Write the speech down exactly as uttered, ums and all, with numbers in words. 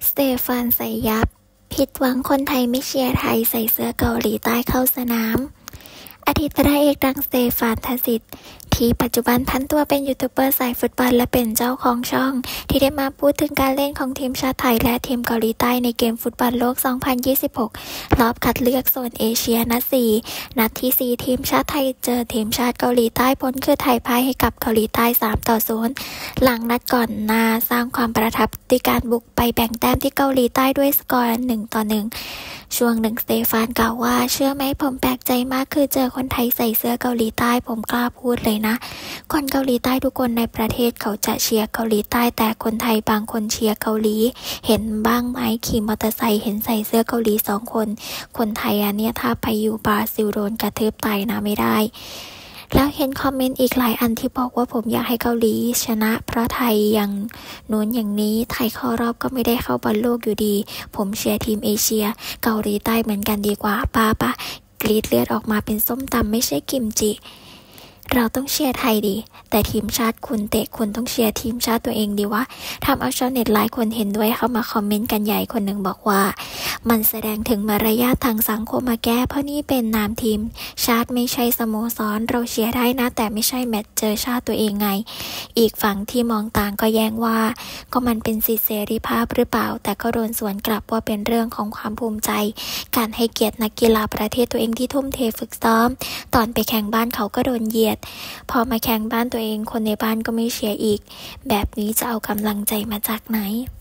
สเตฟานใส่ยับผิดหวังคนไทยไม่เชียร์ไทยใส่เสื้อเกาหลีใต้เข้าสนามอดีตพระเอกดังสเตฟาน ทศิษฐ์ที่ปัจจุบันพันตัวเป็นยูทูบเบอร์สายฟุตบอลและเป็นเจ้าของช่องที่ได้มาพูดถึงการเล่นของทีมชาติไทยและทีมเกาหลีใต้ในเกมฟุตบอลโลก สองพันยี่สิบหก รอบคัดเลือกโซนเอเชียนัด สี่ นัดที่ สี่ ทีมชาติไทยเจอทีมชาติเกาหลีใต้ผลคือไทยพ่ายให้กับเกาหลีใต้ สามต่อศูนย์ หลังนัดก่อนหน้าสร้างความประทับด้วยการบุกไปแบ่งแต้มที่เกาหลีใต้ด้วยสกอร์ หนึ่งต่อหนึ่ง ช่วงหนึ่งสเตฟานกล่าวว่าเชื่อไหมผมแปลกใจมากคือเจอคนไทยใส่เสื้อเกาหลีใต้ผมกล้าพูดเลยนะคนเกาหลีใต้ทุกคนในประเทศเขาจะเชียร์เกาหลีใต้แต่คนไทยบางคนเชียร์เกาหลีเห็นบ้างไหมขี่มอเตอร์ไซค์เห็นใส่เสื้อเกาหลีสองคนคนไทยอันเนี้ยถ้าไปอยู่บราซิลโดนกระทืบตายนะไม่ได้แล้วเห็นคอมเมนต์อีกหลายอันที่บอกว่าผมอยากให้เกาหลีชนะเพราะไทยอย่างนู้นอย่างนี้ไทยเข้ารอบก็ไม่ได้เข้าบอลโลกอยู่ดีผมเชียร์ทีมเอเชียเกาหลีใต้เหมือนกันดีกว่าป้าปะกรีดเลือดออกมาเป็นส้มตำไม่ใช่กิมจิเราต้องเชียร์ไทยดีแต่ทีมชาติคุณเตะคุณต้องเชียร์ทีมชาติตัวเองดีวะทำเอาชาวเน็ตหลายคนเห็นด้วยเข้ามาคอมเมนต์กันใหญ่คนหนึ่งบอกว่ามันแสดงถึงมารยาททางสังคมมาแก้เพราะนี่เป็นนามทีมชาติไม่ใช่สโมสรเราเชียร์ได้นะแต่ไม่ใช่แมตช์เจอชาติตัวเองไงอีกฝั่งที่มองต่างก็แย้งว่าก็มันเป็นสิทธิเสรีภาพหรือเปล่าแต่ก็โดนสวนกลับว่าเป็นเรื่องของความภูมิใจการให้เกียรตินักกีฬาประเทศตัวเองที่ทุ่มเทฝึกซ้อมตอนไปแข่งบ้านเขาก็โดนเหยียดพอมาแข่งบ้านตัวเองคนในบ้านก็ไม่เชียร์อีกแบบนี้จะเอากำลังใจมาจากไหน